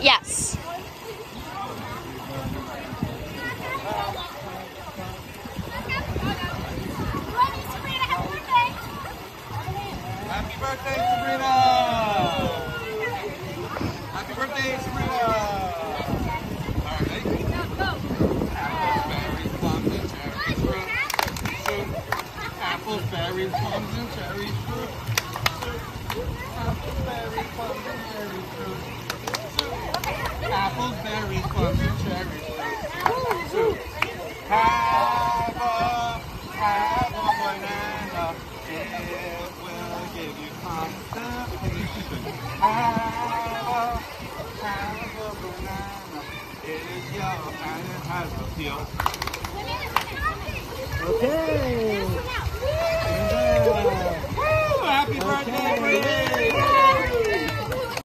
Yes. Happy birthday, Sabrina! Happy birthday, Sabrina! Alright, ready? Apples, berries, plums, and cherries, fruit. Apples, berries, plums, and cherries, fruit. Apples, berries, plums, and cherries, fruit. Apples, berries, plums, and cherries, fruit. Have a banana. It will give you constipation. Have a banana. It is yellow and it has a peel. Okay.